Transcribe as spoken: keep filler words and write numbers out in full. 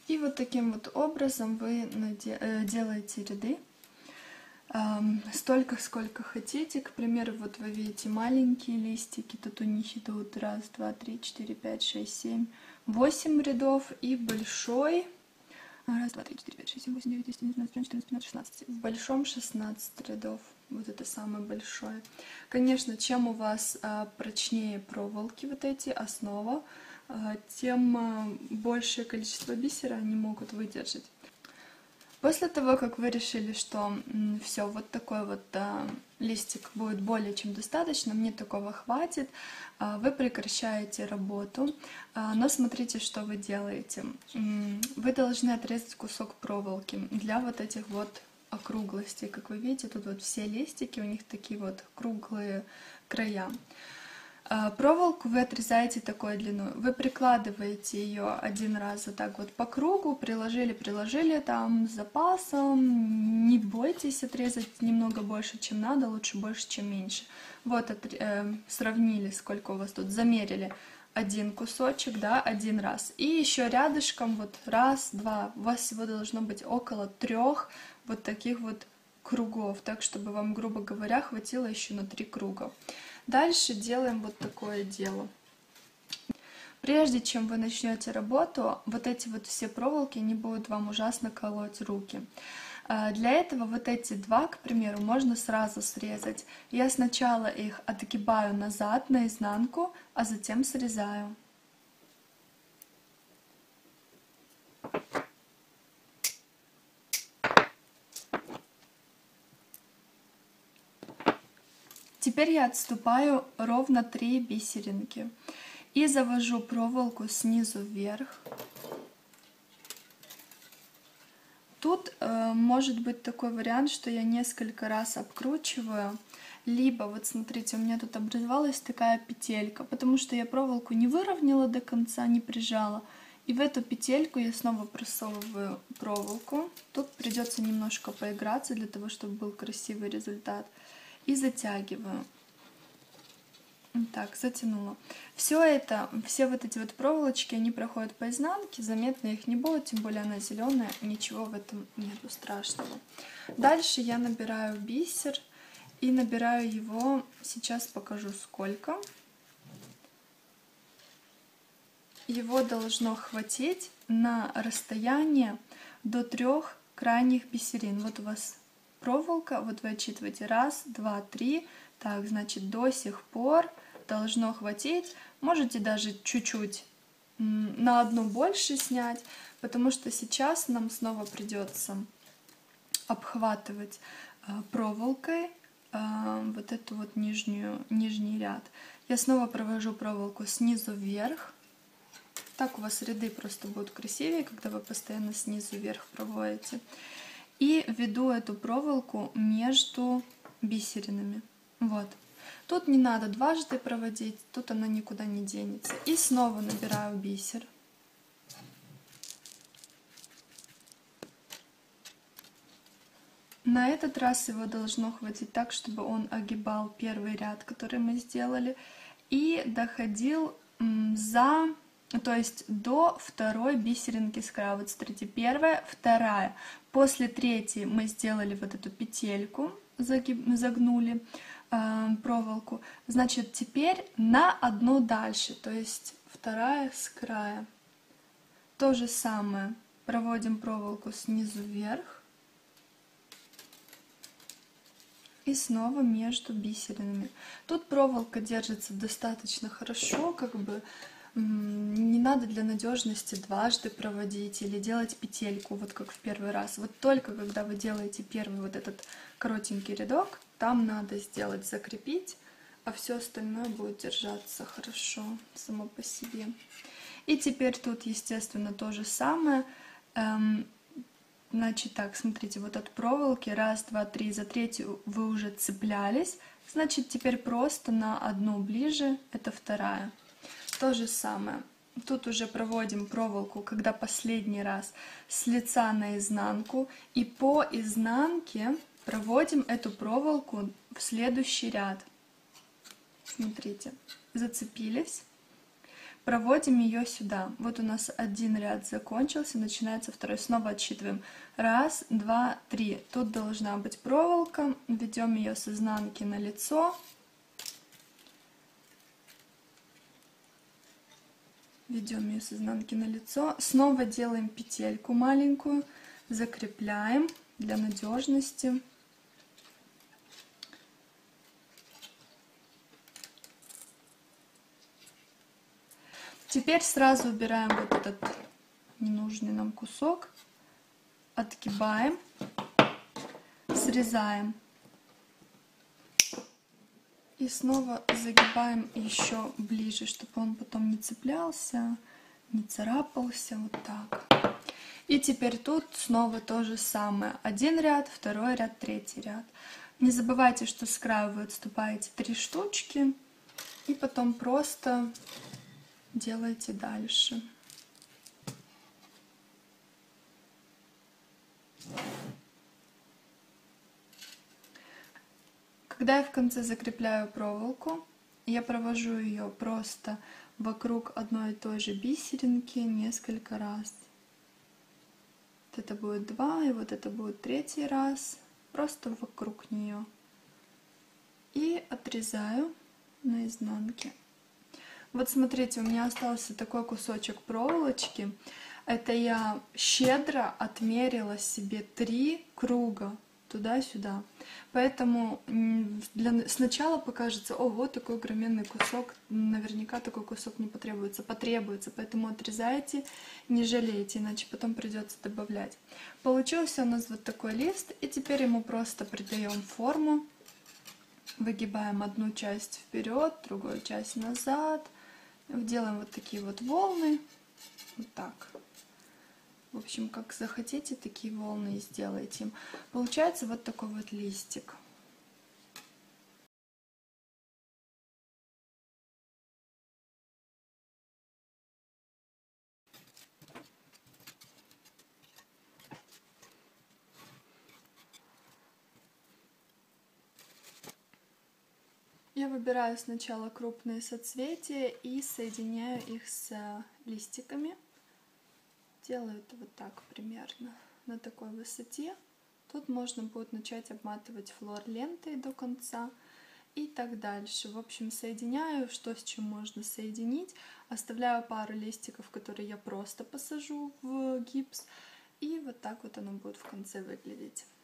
И вот таким вот образом вы делаете ряды. Столько, сколько хотите. К примеру, вот вы видите маленькие листики, тут у них идут раз, два, три, четыре, пять, шесть, семь, восемь рядов, и большой раз, два, три, четыре, пять, шесть, семь, восемь, девять, десять, одиннадцать, двенадцать, четырнадцать, пятнадцать, шестнадцать. В большом шестнадцать рядов. Вот это самое большое. Конечно, чем у вас а, прочнее проволоки, вот эти, основа, а, тем а, большее количество бисера они могут выдержать. После того, как вы решили, что все, вот такой вот а, листик будет более чем достаточно, мне такого хватит, а, вы прекращаете работу, а, но смотрите, что вы делаете. Вы должны отрезать кусок проволоки для вот этих вот округлостей. Как вы видите, тут вот все листики, у них такие вот круглые края. Проволоку вы отрезаете такой длиной, вы прикладываете ее один раз вот так вот по кругу, приложили, приложили там с запасом, не бойтесь отрезать немного больше, чем надо, лучше больше, чем меньше. Вот э, сравнили, сколько у вас тут, замерили один кусочек, да, один раз. И еще рядышком вот раз, два, у вас всего должно быть около трех вот таких вот кругов, так, чтобы вам, грубо говоря, хватило еще на три круга. Дальше делаем вот такое дело. Прежде чем вы начнете работу, вот эти вот все проволоки, они будут вам ужасно колоть руки. Для этого вот эти два, к примеру, можно сразу срезать. Я сначала их отгибаю назад, наизнанку, а затем срезаю. Теперь я отступаю ровно три бисеринки и завожу проволоку снизу вверх. Тут э, может быть такой вариант, что я несколько раз обкручиваю, либо, вот смотрите, у меня тут образовалась такая петелька, потому что я проволоку не выровняла до конца, не прижала, и в эту петельку я снова просовываю проволоку. Тут придется немножко поиграться для того, чтобы был красивый результат. И затягиваю. Так, затянула. Все это, все вот эти вот проволочки, они проходят по изнанке, заметно их не будет, тем более она зеленая, ничего в этом нету страшного. Дальше я набираю бисер и набираю его, сейчас покажу сколько. Его должно хватить на расстояние до трех крайних бисерин. Вот у вас проволока, вот вы отсчитываете раз, два, три, так, значит, до сих пор должно хватить, можете даже чуть-чуть на одну больше снять, потому что сейчас нам снова придется обхватывать проволокой вот эту вот нижнюю, нижний ряд. Я снова провожу проволоку снизу вверх, так у вас ряды просто будут красивее, когда вы постоянно снизу вверх проводите. И веду эту проволоку между бисеринами. Вот. Тут не надо дважды проводить, тут она никуда не денется. И снова набираю бисер. На этот раз его должно хватить так, чтобы он огибал первый ряд, который мы сделали, и доходил за... То есть до второй бисеринки с края. Вот смотрите, первая, вторая. После третьей мы сделали вот эту петельку, загиб, загнули э, проволоку. Значит, теперь на одну дальше, то есть вторая с края. То же самое. Проводим проволоку снизу вверх. И снова между бисеринами. Тут проволока держится достаточно хорошо, как бы... Не надо для надежности дважды проводить или делать петельку, вот как в первый раз. Вот только когда вы делаете первый вот этот коротенький рядок, там надо сделать, закрепить, а все остальное будет держаться хорошо само по себе. И теперь тут, естественно, то же самое. Эм, значит, так, смотрите, вот от проволоки раз, два, три, за третью вы уже цеплялись, значит, теперь просто на одну ближе, это вторая. То же самое. Тут уже проводим проволоку, когда последний раз, с лица на изнанку. И по изнанке проводим эту проволоку в следующий ряд. Смотрите, зацепились. проводим ее сюда. Вот у нас один ряд закончился, начинается второй. Снова отсчитываем. Раз, два, три. Тут должна быть проволока. Ведем ее с изнанки на лицо. Ведем ее с изнанки на лицо. Снова делаем петельку маленькую. Закрепляем для надежности. Теперь сразу убираем вот этот ненужный нам кусок, отгибаем, срезаем и снова загибаем еще ближе, чтобы он потом не цеплялся, не царапался, вот так. И теперь тут снова то же самое. Один ряд, второй ряд, третий ряд. Не забывайте, что с краю вы отступаете три штучки и потом просто делайте дальше. Когда я в конце закрепляю проволоку, я провожу ее просто вокруг одной и той же бисеринки несколько раз. Вот это будет два, и вот это будет третий раз, просто вокруг нее. И отрезаю на изнанке. Вот смотрите, у меня остался такой кусочек проволочки. Это я щедро отмерила себе три круга туда-сюда. Поэтому для... сначала покажется, о, вот такой огроменный кусок. Наверняка такой кусок не потребуется. Потребуется, поэтому отрезайте, не жалейте, иначе потом придется добавлять. Получился у нас вот такой лист. И теперь ему просто придаем форму. Выгибаем одну часть вперед, другую часть назад. Делаем вот такие вот волны, вот так. В общем, как захотите, такие волны и сделайте. Получается вот такой вот листик. Я выбираю сначала крупные соцветия и соединяю их с листиками. Делаю это вот так примерно, на такой высоте. Тут можно будет начать обматывать флор лентой до конца и так дальше. В общем, соединяю, что с чем можно соединить. Оставляю пару листиков, которые я просто посажу в гипс. И вот так вот оно будет в конце выглядеть.